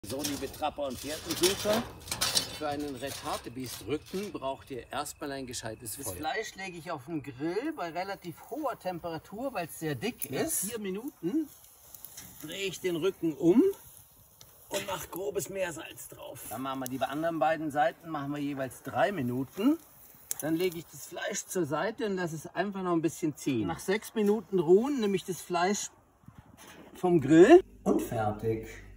So, liebe Trapper und Pferdensucher, für einen Red-Hartebeest-Rücken braucht ihr erstmal ein gescheites Feuer. Das Fleisch lege ich auf den Grill bei relativ hoher Temperatur, weil es sehr dick ist. 4 Minuten drehe ich den Rücken um und mache grobes Meersalz drauf. Dann machen wir die anderen beiden Seiten, machen wir jeweils 3 Minuten. Dann lege ich das Fleisch zur Seite und lasse es einfach noch ein bisschen ziehen. Nach 6 Minuten ruhen nehme ich das Fleisch vom Grill und fertig.